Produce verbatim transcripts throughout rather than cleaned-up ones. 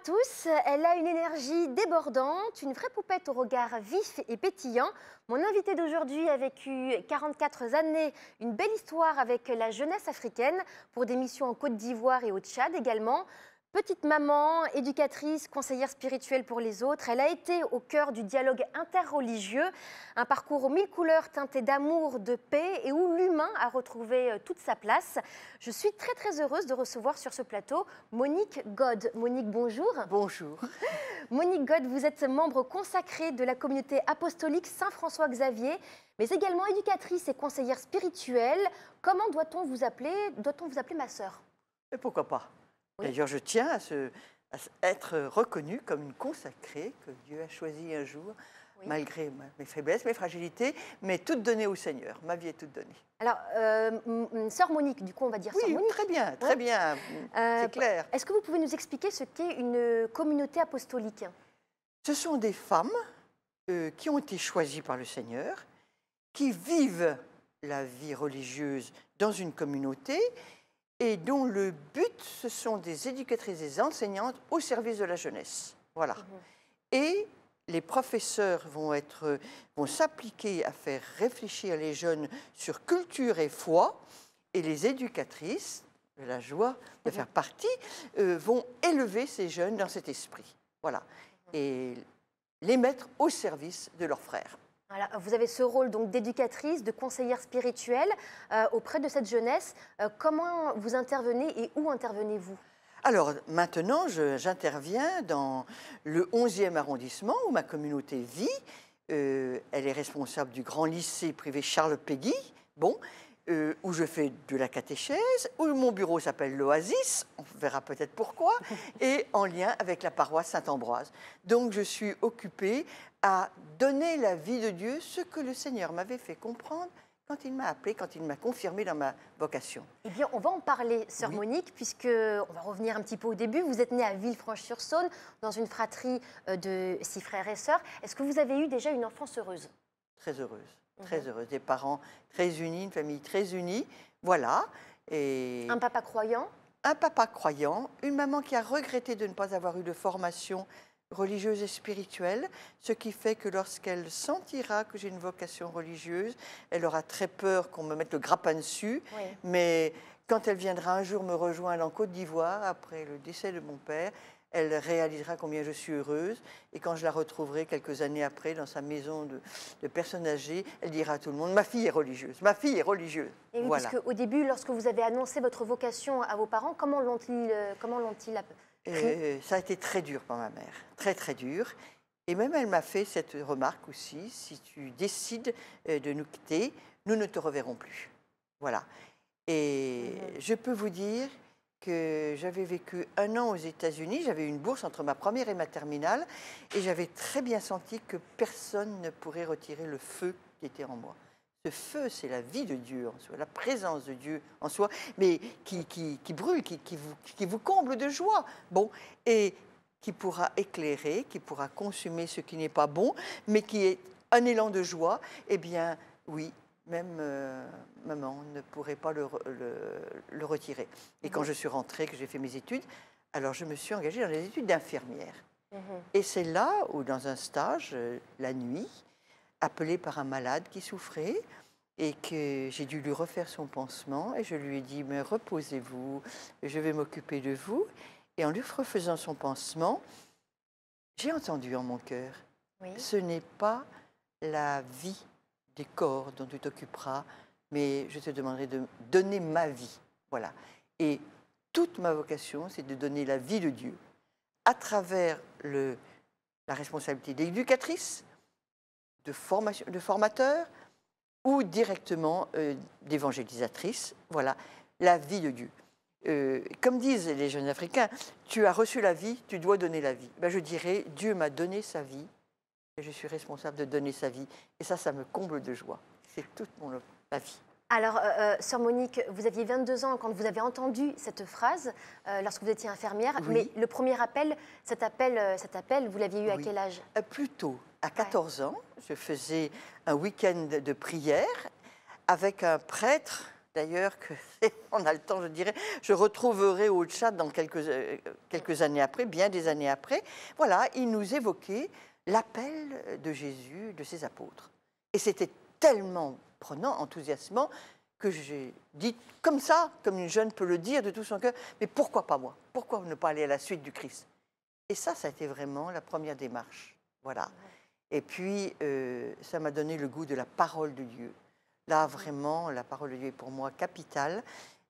tous, elle a une énergie débordante, une vraie poupette au regard vif et pétillant. Mon invitée d'aujourd'hui a vécu quarante-quatre années, une belle histoire avec la jeunesse africaine pour des missions en Côte d'Ivoire et au Tchad également. Petite maman, éducatrice, conseillère spirituelle pour les autres, elle a été au cœur du dialogue interreligieux, un parcours aux mille couleurs teinté d'amour, de paix et où l'humain a retrouvé toute sa place. Je suis très très heureuse de recevoir sur ce plateau Monique God. Monique, bonjour. Bonjour. Monique God, vous êtes membre consacrée de la communauté apostolique Saint-François-Xavier, mais également éducatrice et conseillère spirituelle. Comment doit-on vous appeler? Doit-on vous appeler ma sœur? Et pourquoi pas? Oui. D'ailleurs, je tiens à, se, à être reconnue comme une consacrée que Dieu a choisie un jour, oui, malgré mes faiblesses, mes fragilités, mais toute donnée au Seigneur. Ma vie est toute donnée. Alors, euh, sœur Monique, du coup, on va dire oui, sœur Monique. Très bien, très oui. bien, euh, c'est clair. Est-ce que vous pouvez nous expliquer ce qu'est une communauté apostolique? Ce sont des femmes euh, qui ont été choisies par le Seigneur, qui vivent la vie religieuse dans une communauté et dont le but, ce sont des éducatrices et des enseignantes au service de la jeunesse. Voilà. Mmh. Et les professeurs vont, être, vont s'appliquer à faire réfléchir les jeunes sur culture et foi, et les éducatrices, de la joie de faire partie, euh, vont élever ces jeunes dans cet esprit. Voilà. Et les mettre au service de leurs frères. Voilà, vous avez ce rôle donc d'éducatrice, de conseillère spirituelle euh, auprès de cette jeunesse. Euh, comment vous intervenez et où intervenez-vous? Alors maintenant, j'interviens dans le onzième arrondissement où ma communauté vit. Euh, elle est responsable du grand lycée privé Charles Péguy, bon, euh, où je fais de la catéchèse, où mon bureau s'appelle l'Oasis, on verra peut-être pourquoi, et en lien avec la paroisse Saint-Ambroise. Donc je suis occupée à donner la vie de Dieu, ce que le Seigneur m'avait fait comprendre quand il m'a appelée, quand il m'a confirmée dans ma vocation. Eh bien, on va en parler, sœur oui. Monique, puisqu'on va revenir un petit peu au début. Vous êtes née à Villefranche-sur-Saône, dans une fratrie de six frères et sœurs. Est-ce que vous avez eu déjà une enfance heureuse? Très heureuse, très mmh. heureuse. Des parents très unis, une famille très unie, voilà. Et un papa croyant? Un papa croyant, une maman qui a regretté de ne pas avoir eu de formation religieuse et spirituelle, ce qui fait que lorsqu'elle sentira que j'ai une vocation religieuse, elle aura très peur qu'on me mette le grappin dessus, oui. mais quand elle viendra un jour me rejoindre en Côte d'Ivoire, après le décès de mon père, elle réalisera combien je suis heureuse, et quand je la retrouverai quelques années après dans sa maison de, de personnes âgées, elle dira à tout le monde « ma fille est religieuse, ma fille est religieuse ». Et oui, voilà. Parce qu'au début, lorsque vous avez annoncé votre vocation à vos parents, comment l'ont-ils comment l'ont-ils Euh, ça a été très dur pour ma mère, très très dur. Et même elle m'a fait cette remarque aussi, si tu décides de nous quitter, nous ne te reverrons plus. Voilà. Et mmh. je peux vous dire que j'avais vécu un an aux États-Unis, j'avais une bourse entre ma première et ma terminale, et j'avais très bien senti que personne ne pourrait retirer le feu qui était en moi. Ce feu, c'est la vie de Dieu en soi, la présence de Dieu en soi, mais qui, qui, qui brûle, qui, qui, vous, qui vous comble de joie. Bon, et qui pourra éclairer, qui pourra consumer ce qui n'est pas bon, mais qui est un élan de joie. Eh bien, oui, même euh, maman ne pourrait pas le, le, le retirer. Et quand je suis rentrée, que j'ai fait mes études, alors je me suis engagée dans les études d'infirmière. Mmh. Et c'est là où, dans un stage, euh, la nuit, appelée par un malade qui souffrait et que j'ai dû lui refaire son pansement et je lui ai dit mais reposez-vous, je vais m'occuper de vous. Et en lui refaisant son pansement, j'ai entendu en mon cœur, oui. ce n'est pas la vie des corps dont tu t'occuperas, mais je te demanderai de donner ma vie. Voilà. Et toute ma vocation, c'est de donner la vie de Dieu à travers le, la responsabilité d'éducatrice, De, formation, de formateur ou directement euh, d'évangélisatrice, voilà, la vie de Dieu. Euh, comme disent les jeunes Africains, tu as reçu la vie, tu dois donner la vie. Ben, je dirais, Dieu m'a donné sa vie et je suis responsable de donner sa vie. Et ça, ça me comble de joie. C'est toute mon, la vie. Alors, euh, sœur Monique, vous aviez vingt-deux ans quand vous avez entendu cette phrase, euh, lorsque vous étiez infirmière, oui. mais le premier appel, cet appel, cet appel vous l'aviez eu oui. à quel âge? euh, Plus tôt, à quatorze ouais. ans, je faisais un week-end de prière avec un prêtre d'ailleurs, que on a le temps, je dirais, je retrouverai au Tchad dans quelques, euh, quelques années après, bien des années après. Voilà, il nous évoquait l'appel de Jésus, de ses apôtres. Et c'était tellement prenant, enthousiasmant, que j'ai dit comme ça, comme une jeune peut le dire de tout son cœur, mais pourquoi pas moi? Pourquoi ne pas aller à la suite du Christ? Et ça, ça a été vraiment la première démarche. Voilà. Et puis, euh, ça m'a donné le goût de la parole de Dieu. Là, vraiment, la parole de Dieu est pour moi capitale.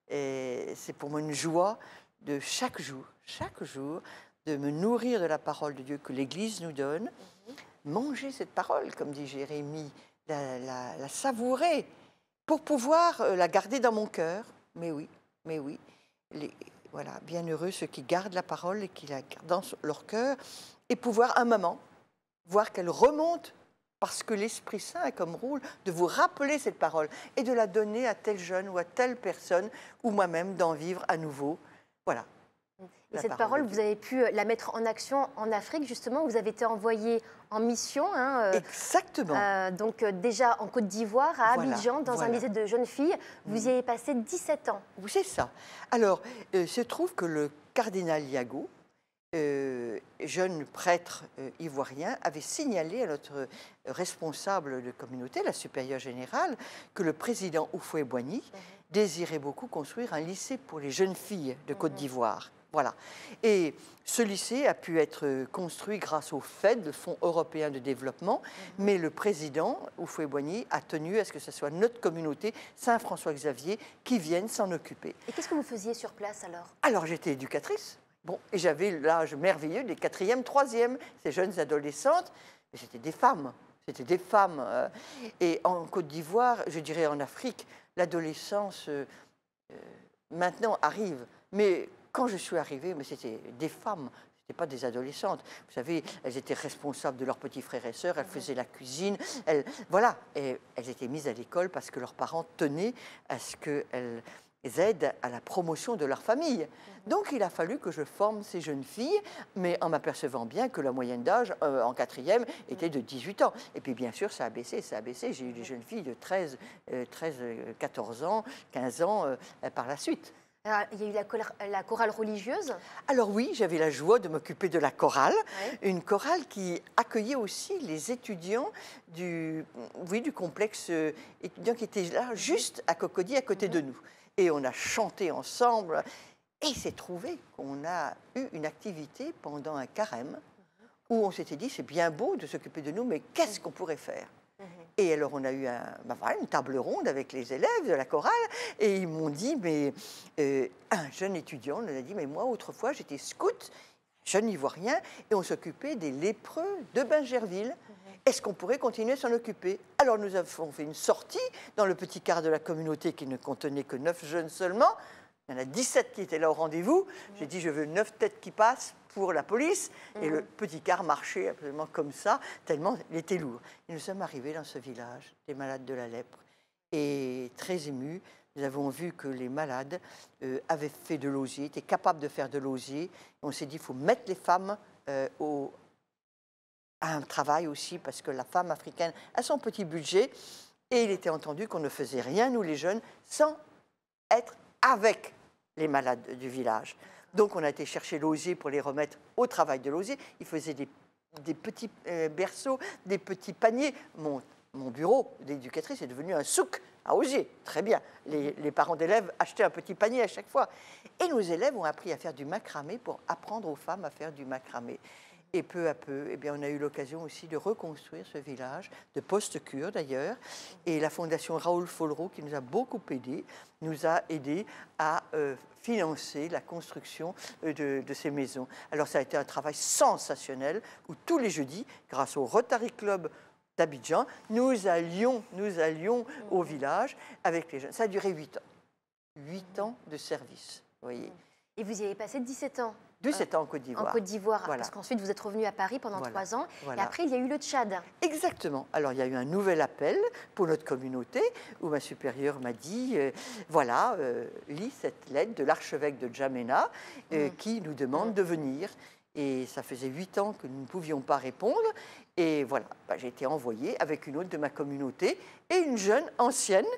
Et c'est pour moi une joie de chaque jour, chaque jour, de me nourrir de la parole de Dieu que l'Église nous donne. Mm-hmm. Manger cette parole, comme dit Jérémie, la, la, la savourer, pour pouvoir la garder dans mon cœur. Mais oui, mais oui. Les, voilà, bienheureux ceux qui gardent la parole et qui la gardent dans leur cœur, et pouvoir un moment voir qu'elle remonte, parce que l'Esprit Saint a comme rôle de vous rappeler cette parole et de la donner à tel jeune ou à telle personne, ou moi-même d'en vivre à nouveau. Voilà. Et cette parole, vous avez pu la mettre en action en Afrique, justement. Vous avez été envoyé en mission. Hein, Exactement. Euh, donc euh, déjà en Côte d'Ivoire, à voilà, Abidjan, dans voilà. un lycée de jeunes filles. Vous y avez passé dix-sept ans. Oui, c'est ça. Alors, il euh, se trouve que le cardinal Yago, Euh, jeune prêtre euh, ivoirien, avait signalé à notre responsable de communauté, la supérieure générale, que le président Houphouët-Boigny mmh. désirait beaucoup construire un lycée pour les jeunes filles de Côte d'Ivoire. Voilà. Et ce lycée a pu être construit grâce au F E D, le Fonds européen de développement, mmh. mais le président Houphouët-Boigny a tenu à ce que ce soit notre communauté, Saint-François-Xavier, qui vienne s'en occuper. Et qu'est-ce que vous faisiez sur place alors? Alors, j'étais éducatrice. Bon, et j'avais l'âge merveilleux des quatrième, troisième, ces jeunes adolescentes, mais c'était des femmes, c'était des femmes. Euh, et en Côte d'Ivoire, je dirais en Afrique, l'adolescence euh, euh, maintenant arrive. Mais quand je suis arrivée, mais c'était des femmes, c'était pas des adolescentes. Vous savez, elles étaient responsables de leurs petits frères et sœurs, elles faisaient la cuisine, elles, voilà, et elles étaient mises à l'école parce que leurs parents tenaient à ce qu'elles aident à la promotion de leur famille. Donc, il a fallu que je forme ces jeunes filles, mais en m'apercevant bien que la moyenne d'âge euh, en quatrième était de dix-huit ans. Et puis, bien sûr, ça a baissé, ça a baissé. J'ai eu des jeunes filles de treize, quatorze ans, quinze ans euh, par la suite. Alors, il y a eu la, la chorale religieuse? Alors oui, j'avais la joie de m'occuper de la chorale, ouais. Une chorale qui accueillait aussi les étudiants du, oui, du complexe euh, étudiant qui était là, juste à Cocody, à côté mmh. de nous. Et on a chanté ensemble. Et il s'est trouvé qu'on a eu une activité pendant un carême où on s'était dit, c'est bien beau de s'occuper de nous, mais qu'est-ce qu'on pourrait faire? Et alors, on a eu un, ben voilà, une table ronde avec les élèves de la chorale, et ils m'ont dit, mais euh, un jeune étudiant nous a dit, mais moi, autrefois, j'étais scout, jeune ivoirien, et on s'occupait des lépreux de Bingerville. Est-ce qu'on pourrait continuer à s'en occuper? Alors, nous avons fait une sortie dans le petit quart de la communauté qui ne contenait que neuf jeunes seulement. Il y en a dix-sept qui étaient là au rendez-vous. J'ai dit, je veux neuf têtes qui passent pour la police. Mmh. Et le petit car marchait absolument comme ça, tellement il était lourd. Et nous sommes arrivés dans ce village, des malades de la lèpre. Et très émus, nous avons vu que les malades euh, avaient fait de l'osier, étaient capables de faire de l'osier. On s'est dit, il faut mettre les femmes euh, au, à un travail aussi, parce que la femme africaine a son petit budget. Et il était entendu qu'on ne faisait rien, nous les jeunes, sans être avec les malades du village. Donc, on a été chercher l'osier pour les remettre au travail de l'osier. Ils faisaient des, des petits euh, berceaux, des petits paniers. Mon, mon bureau d'éducatrice est devenu un souk à osier. Très bien. Les, les parents d'élèves achetaient un petit panier à chaque fois. Et nos élèves ont appris à faire du macramé pour apprendre aux femmes à faire du macramé. Et peu à peu, eh bien, on a eu l'occasion aussi de reconstruire ce village, de post-cure d'ailleurs. Et la fondation Raoul Follereau, qui nous a beaucoup aidés, nous a aidés à euh, financer la construction euh, de, de ces maisons. Alors ça a été un travail sensationnel, où tous les jeudis, grâce au Rotary Club d'Abidjan, nous allions, nous allions au village avec les jeunes. Ça a duré huit ans. Huit ans de service, vous voyez. Et vous y avez passé dix-sept ans? dix-sept ans en Côte d'Ivoire. En Côte d'Ivoire, voilà. Parce qu'ensuite vous êtes revenu à Paris pendant voilà. trois ans. Voilà. Et après, il y a eu le Tchad. Exactement. Alors, il y a eu un nouvel appel pour notre communauté où ma supérieure m'a dit, euh, voilà, euh, lis cette lettre de l'archevêque de N'Djamena euh, mmh. qui nous demande mmh. de venir. Et ça faisait huit ans que nous ne pouvions pas répondre. Et voilà, bah, j'ai été envoyée avec une autre de ma communauté et une jeune ancienne,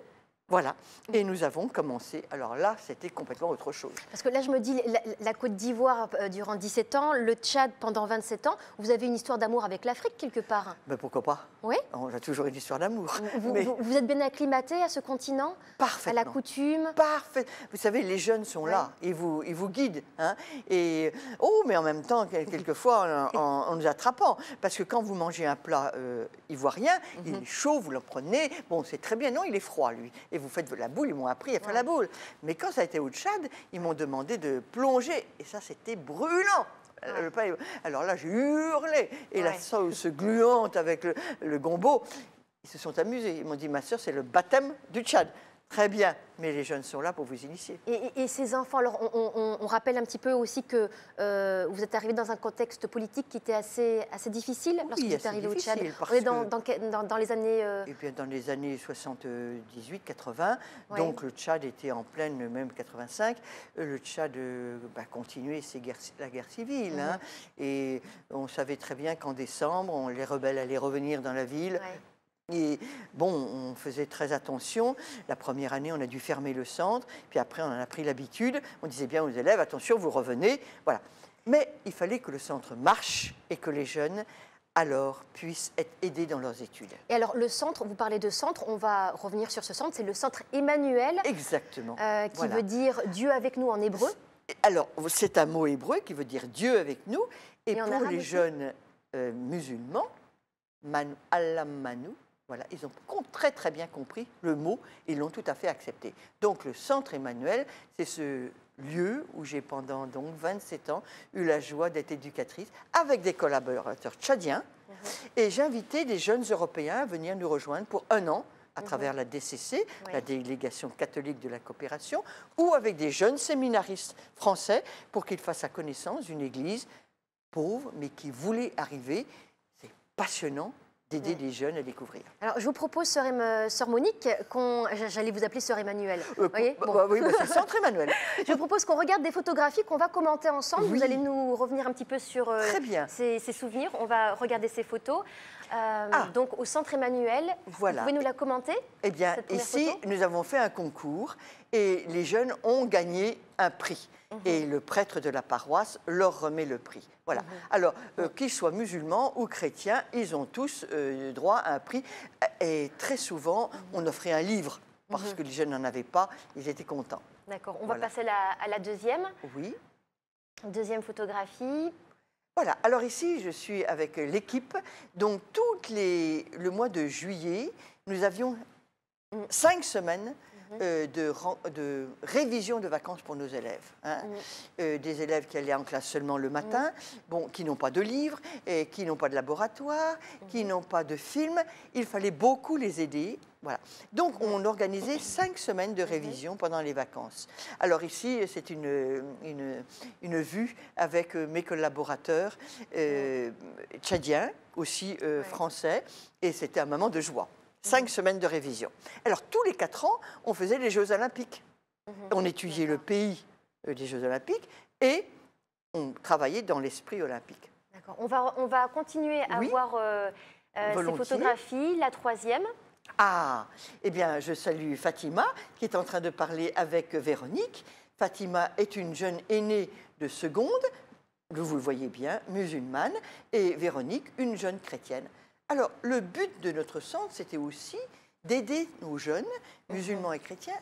Voilà. Et nous avons commencé. Alors là, c'était complètement autre chose. Parce que là, je me dis, la, la Côte d'Ivoire euh, durant dix-sept ans, le Tchad pendant vingt-sept ans, vous avez une histoire d'amour avec l'Afrique quelque part. Ben pourquoi pas? Oui. On a toujours une histoire d'amour. Vous, Mais... vous, vous êtes bien acclimaté à ce continent? Parfaitement. À la coutume? Parfait. Vous savez, les jeunes sont Ouais. là, ils vous, ils vous guident. Hein, et, oh, mais en même temps, quelquefois, en, en, en nous attrapant. Parce que quand vous mangez un plat euh, ivoirien, mm-hmm. il est chaud, vous le prenez. Bon, c'est très bien. Non, il est froid, lui. Et vous faites de la boule, ils m'ont appris à faire ouais. la boule. Mais quand ça a été au Tchad, ils m'ont demandé de plonger. Et ça, c'était brûlant. Ouais. Alors là, j'ai hurlé. Et ouais. la sauce gluante avec le, le gombo, ils se sont amusés. Ils m'ont dit, ma sœur, c'est le baptême du Tchad. Très bien, mais les jeunes sont là pour vous initier. Et, et, et ces enfants, alors on, on, on rappelle un petit peu aussi que euh, vous êtes arrivé dans un contexte politique qui était assez, assez difficile oui, lorsque vous êtes arrivé au Tchad. On est dans, dans, dans, dans les années... Euh... Eh bien, dans les années soixante-dix-huit quatre-vingt, ouais. donc le Tchad était en pleine, même quatre-vingt-cinq, le Tchad euh, bah, continuait ses guerres, la guerre civile. Mm-hmm. hein, et on savait très bien qu'en décembre, on, les rebelles allaient revenir dans la ville. Ouais. Et bon, on faisait très attention. La première année, on a dû fermer le centre. Puis après, on en a pris l'habitude. On disait bien aux élèves, attention, vous revenez. Voilà. Mais il fallait que le centre marche et que les jeunes, alors, puissent être aidés dans leurs études. Et alors, le centre, vous parlez de centre, on va revenir sur ce centre. C'est le centre Emmanuel. Exactement. Euh, qui voilà. veut dire Dieu avec nous en hébreu. Alors, c'est un mot hébreu qui veut dire Dieu avec nous. Et, et pour les aussi. jeunes euh, musulmans, Manu, Allah Manu, voilà, ils ont très très bien compris le mot et l'ont tout à fait accepté. Donc le Centre Emmanuel, c'est ce lieu où j'ai pendant donc vingt-sept ans eu la joie d'être éducatrice avec des collaborateurs tchadiens. Mmh. Et j'invitais des jeunes Européens à venir nous rejoindre pour un an à mmh. travers la D C C, oui. la délégation catholique de la coopération, ou avec des jeunes séminaristes français pour qu'ils fassent la connaissance d'une église pauvre mais qui voulait arriver. C'est passionnant d'aider les jeunes à découvrir. Alors, je vous propose, sœur, Em, sœur Monique, qu'on... J'allais vous appeler sœur Emmanuel. Euh, voyez bah, bon. bah, oui, bah, c'est Centre Emmanuel. Je vous propose qu'on regarde des photographies qu'on va commenter ensemble. Oui. Vous allez nous revenir un petit peu sur euh, Très bien. Ces, ces souvenirs. On va regarder ces photos. Euh, ah. Donc, au Centre Emmanuel, voilà. Vous pouvez nous la commenter? Eh bien, ici, photo nous avons fait un concours et les jeunes ont gagné un prix. Mmh. Et le prêtre de la paroisse leur remet le prix. Voilà. Mmh. Alors, euh, qu'ils soient musulmans ou chrétiens, ils ont tous euh, droit à un prix. Et très souvent, mmh. on offrait un livre parce mmh. que les jeunes n'en avaient pas. Ils étaient contents. D'accord. On voilà. va passer la, à la deuxième. Oui. Deuxième photographie. Voilà. Alors ici, je suis avec l'équipe. Donc, toutes les, le mois de juillet, nous avions mmh. cinq semaines Euh, de, de révision de vacances pour nos élèves. Hein. Mmh. Euh, des élèves qui allaient en classe seulement le matin, mmh. bon, qui n'ont pas de livres, et qui n'ont pas de laboratoire, mmh. qui n'ont pas de film. Il fallait beaucoup les aider. Voilà. Donc, on organisait cinq semaines de révision pendant les vacances. Alors ici, c'est une, une, une vue avec mes collaborateurs euh, tchadiens, aussi euh, ouais. français, et c'était un moment de joie. Cinq mmh. semaines de révision. Alors, tous les quatre ans, on faisait les Jeux Olympiques. Mmh. On étudiait le pays euh, des Jeux Olympiques et on travaillait dans l'esprit olympique. D'accord. On va, on va continuer à oui. voir euh, euh, ces photographies. La troisième. Ah, eh bien, je salue Fatima, qui est en train de parler avec Véronique. Fatima est une jeune aînée de seconde, vous le voyez bien, musulmane, et Véronique, une jeune chrétienne. Alors, le but de notre centre, c'était aussi d'aider nos jeunes, musulmans mmh. et chrétiens,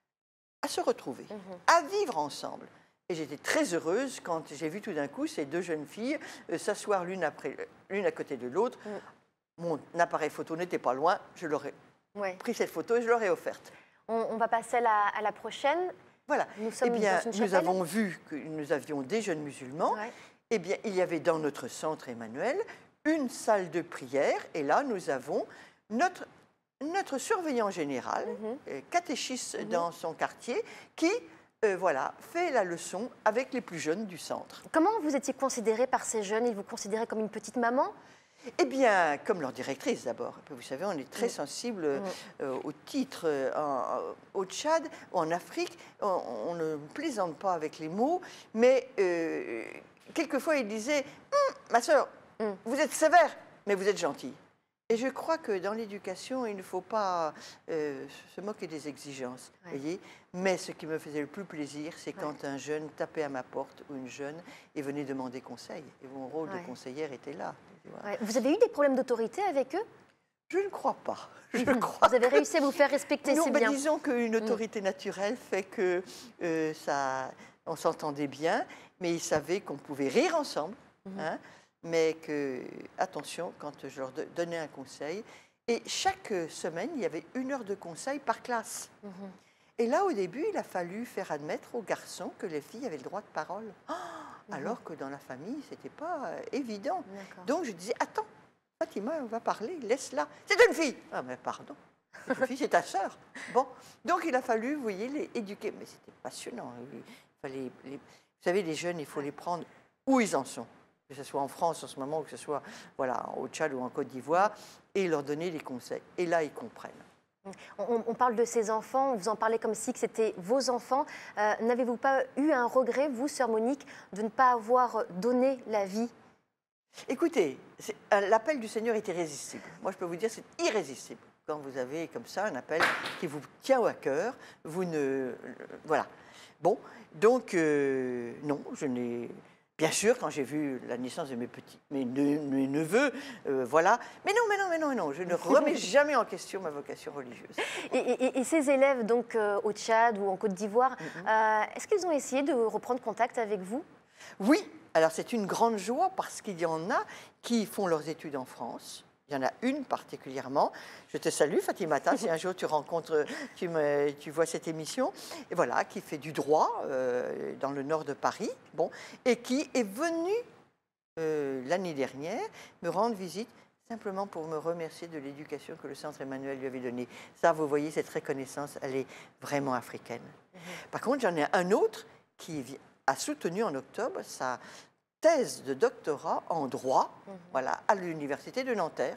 à se retrouver, mmh. à vivre ensemble. Et j'étais très heureuse quand j'ai vu tout d'un coup ces deux jeunes filles euh, s'asseoir l'une après l'une à côté de l'autre. Mmh. Mon appareil photo n'était pas loin, je leur ai ouais. pris cette photo et je leur ai offerte. On, on va passer à la, à la prochaine. Voilà. Nous sommes eh bien, dans une nous avons vu que nous avions des jeunes musulmans. Ouais. Eh bien, il y avait dans notre centre Emmanuel une salle de prière, et là, nous avons notre, notre surveillant général, mmh. catéchiste mmh. dans son quartier, qui, euh, voilà, fait la leçon avec les plus jeunes du centre. Comment vous étiez considérée par ces jeunes? Ils vous considéraient comme une petite maman? Eh bien, comme leur directrice d'abord. Vous savez, on est très mmh. sensible euh, au titre euh, en, au Tchad, en Afrique. On, on ne plaisante pas avec les mots, mais euh, quelquefois, ils disaient hm, « Ma sœur, vous êtes sévère, mais vous êtes gentille. » Et je crois que dans l'éducation, il ne faut pas euh, se moquer des exigences, Ouais. voyez. Mais ce qui me faisait le plus plaisir, c'est Ouais. quand un jeune tapait à ma porte ou une jeune et venait demander conseil. Et mon rôle Ouais. de conseillère était là. tu vois. Ouais. Vous avez eu des problèmes d'autorité avec eux? Je ne crois pas. Je Mhm. crois Vous avez que- réussi à vous faire respecter, Non, c'est ben, bien. disons qu'une autorité naturelle fait que euh, ça, on s'entendait bien, mais ils savaient qu'on pouvait rire ensemble, Mhm. hein, mais que, attention, quand je leur do- donnais un conseil, et chaque semaine, il y avait une heure de conseil par classe. Mhm. Et là, au début, il a fallu faire admettre aux garçons que les filles avaient le droit de parole, Ah, Mhm. alors que dans la famille, ce n'était pas euh, évident. D'accord. Donc je disais, attends, Fatima, on va parler, laisse-la. C'est une fille. Ah, mais pardon. C'est une fille, c'est ta sœur. Bon, donc il a fallu, vous voyez, les éduquer. Mais c'était passionnant. Il fallait les- Vous savez, les jeunes, il faut les prendre où ils en sont. Que ce soit en France en ce moment, ou que ce soit voilà, au Tchad ou en Côte d'Ivoire, et leur donner des conseils. Et là, ils comprennent. On, on parle de ces enfants, vous en parlez comme si que c'était vos enfants. Euh, N'avez-vous pas eu un regret, vous, sœur Monique, de ne pas avoir donné la vie? Écoutez, c'est- euh, l'appel du Seigneur est irrésistible. Moi, je peux vous dire, c'est irrésistible. Quand vous avez comme ça un appel qui vous tient à cœur, vous ne... euh, Voilà. Bon, donc, euh, non, je n'ai... Bien sûr, quand j'ai vu la naissance de mes petits, mes, ne- mes neveux, euh, voilà. Mais non, mais non, mais non, mais non, je ne remets jamais en question ma vocation religieuse. Et, et- et ces élèves, donc, euh, au Tchad ou en Côte d'Ivoire, Mhm. euh, est-ce qu'ils ont essayé de reprendre contact avec vous? Oui, alors c'est une grande joie parce qu'il y en a qui font leurs études en France. Il y en a une particulièrement. Je te salue, Fatimata, si un jour tu rencontres, tu, me, tu vois cette émission. Et voilà, qui fait du droit euh, dans le nord de Paris. Bon, et qui est venue euh, l'année dernière me rendre visite simplement pour me remercier de l'éducation que le Centre Emmanuel lui avait donnée. Ça, vous voyez, cette reconnaissance, elle est vraiment africaine. Par contre, j'en ai un autre qui vi- a soutenu en octobre sa thèse de doctorat en droit, Mhm. voilà, à l'université de Nanterre.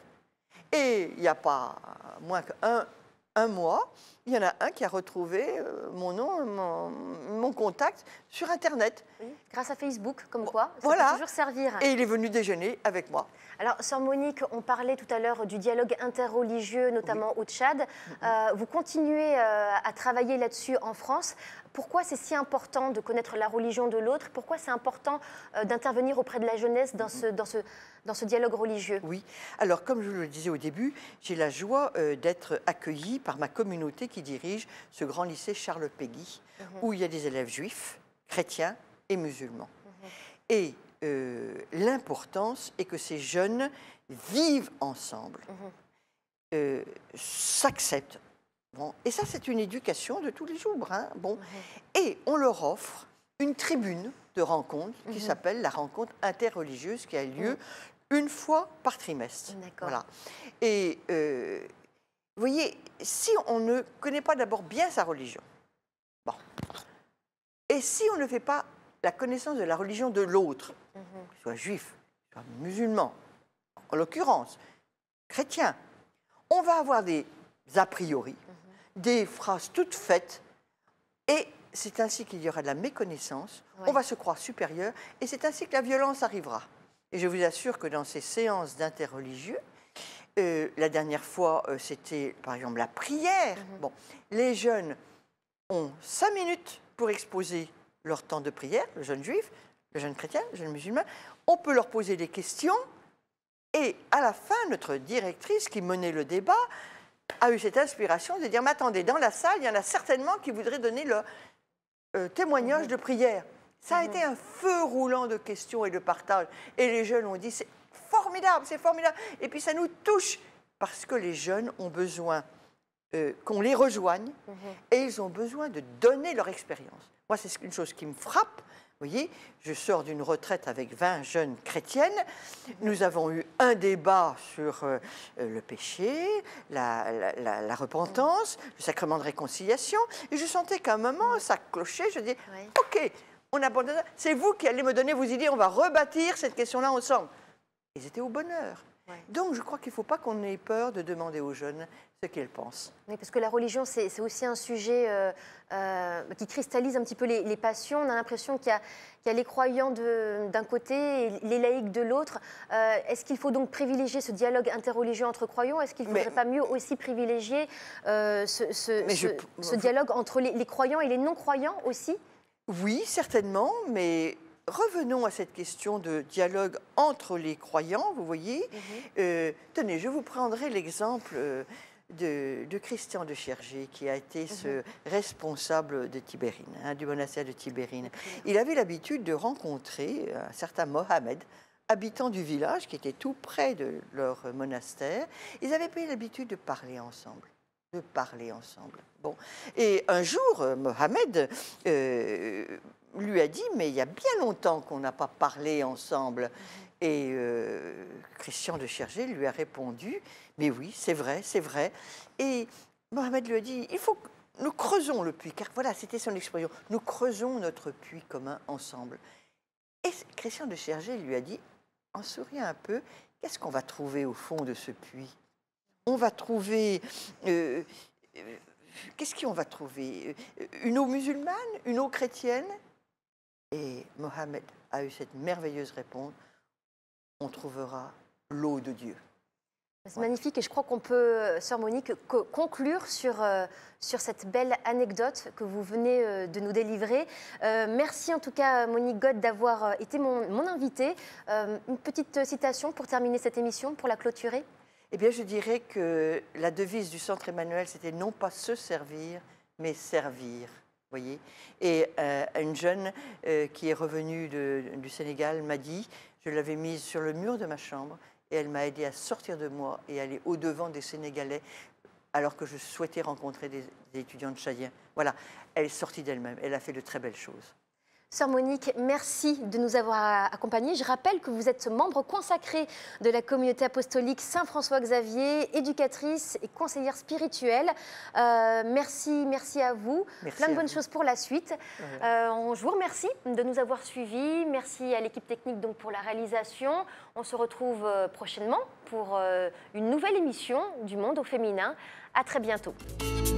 Et il n'y a pas moins qu'un un mois, il y en a un qui a retrouvé euh, mon nom, mon, mon contact sur Internet. Oui, grâce à Facebook, comme quoi, ça Voilà. peut toujours servir. Et il est venu déjeuner avec moi. Alors, sœur Monique, on parlait tout à l'heure du dialogue interreligieux, notamment au Tchad. Euh, vous continuez euh, à travailler là-dessus en France. Pourquoi c'est si important de connaître la religion de l'autre? Pourquoi c'est important euh, d'intervenir auprès de la jeunesse dans ce, dans ce, dans ce dialogue religieux? Oui. Alors, comme je le disais au début, j'ai la joie euh, d'être accueillie par ma communauté qui dirige ce grand lycée Charles Péguy, Mhm. où il y a des élèves juifs, chrétiens et musulmans. Mhm. Et euh, l'importance est que ces jeunes vivent ensemble, Mhm. euh, s'acceptent. Bon, et ça, c'est une éducation de tous les jours. Hein, bon. Mhm. Et on leur offre une tribune de rencontre qui Mhm. s'appelle la rencontre interreligieuse qui a lieu une fois par trimestre. D'accord. Voilà. Et euh, vous voyez, si on ne connaît pas d'abord bien sa religion, bon, et si on ne fait pas la connaissance de la religion de l'autre, Mhm. qu'il soit juif, qu'il soit musulman, en l'occurrence chrétien, on va avoir des a priori, des phrases toutes faites, et c'est ainsi qu'il y aura de la méconnaissance, Ouais. on va se croire supérieur, et c'est ainsi que la violence arrivera. Et je vous assure que dans ces séances d'interreligieux, euh, la dernière fois, euh, c'était par exemple la prière. Mhm. Bon, les jeunes ont cinq minutes pour exposer leur temps de prière, le jeune juif, le jeune chrétien, le jeune musulman. On peut leur poser des questions, et à la fin, notre directrice qui menait le débat a eu cette inspiration de dire, mais attendez, dans la salle, il y en a certainement qui voudraient donner leur euh, témoignage Mhm. de prière. Ça a Mhm. été un feu roulant de questions et de partage. Et les jeunes ont dit, c'est formidable, c'est formidable. Et puis ça nous touche, parce que les jeunes ont besoin euh, qu'on les rejoigne, Mhm. et ils ont besoin de donner leur expérience. Moi, c'est une chose qui me frappe. Vous voyez, je sors d'une retraite avec vingt jeunes chrétiennes. Nous avons eu un débat sur euh, le péché, la, la- la- la repentance, le sacrement de réconciliation. Et je sentais qu'à un moment, ça clochait. Je dis, Ouais. OK, on abandonne. C'est vous qui allez me donner vos idées. On va rebâtir cette question-là ensemble. Ils étaient au bonheur. Ouais. Donc, je crois qu'il ne faut pas qu'on ait peur de demander aux jeunes ce qu'ils pensent. Oui, parce que la religion, c'est aussi un sujet euh, euh, qui cristallise un petit peu les, les passions. On a l'impression qu'il y, y a les croyants d'un côté et les laïcs de l'autre. Euh, Est-ce qu'il faut donc privilégier ce dialogue interreligieux entre croyants? Est-ce qu'il ne faudrait mais, pas mieux aussi privilégier euh, ce, ce, ce, je, ce dialogue entre les, les croyants et les non-croyants aussi? Oui, certainement, mais revenons à cette question de dialogue entre les croyants, vous voyez. Mm-hmm. euh, tenez, je vous prendrai l'exemple euh, de, de Christian de Chergé, qui a été mm-hmm. ce responsable de Tibérine, hein, du monastère de Tibérine. Mm-hmm. Il avait l'habitude de rencontrer un certain Mohamed, habitant du village, qui était tout près de leur monastère. Ils avaient pris l'habitude de parler ensemble. de parler ensemble. Bon. Et un jour, Mohamed euh, lui a dit, mais il y a bien longtemps qu'on n'a pas parlé ensemble. Et euh, Christian de Chergé lui a répondu, mais oui, c'est vrai, c'est vrai. Et Mohamed lui a dit, il faut que nous creusons le puits, car voilà, c'était son expression, nous creusons notre puits commun ensemble. Et Christian de Chergé lui a dit, en souriant un peu, qu'est-ce qu'on va trouver au fond de ce puits? On va trouver... Euh, euh, Qu'est-ce qu'on va trouver? Une eau musulmane? Une eau chrétienne? Et Mohamed a eu cette merveilleuse réponse. On trouvera l'eau de Dieu. C'est magnifique et je crois qu'on peut, sœur Monique, conclure sur, euh, sur cette belle anecdote que vous venez euh, de nous délivrer. Euh, merci en tout cas, Monique God, d'avoir été mon, mon invitée. Euh, une petite citation pour terminer cette émission, pour la clôturer. Eh bien, je dirais que la devise du Centre Emmanuel, c'était non pas se servir, mais servir. Voyez. Et euh, une jeune euh, qui est revenue de, du Sénégal m'a dit, je l'avais mise sur le mur de ma chambre et elle m'a aidé à sortir de moi et aller au-devant des Sénégalais alors que je souhaitais rencontrer des, des étudiants tchadiens. Voilà, elle est sortie d'elle-même, elle a fait de très belles choses. Sœur Monique, merci de nous avoir accompagnés. Je rappelle que vous êtes membre consacrée de la communauté apostolique Saint-François-Xavier, éducatrice et conseillère spirituelle. Euh, merci, merci à vous. Merci Plein de bonnes vous. choses pour la suite. Ouais. Euh, je vous remercie de nous avoir suivis. Merci à l'équipe technique donc pour la réalisation. On se retrouve prochainement pour une nouvelle émission du Monde au féminin. À très bientôt.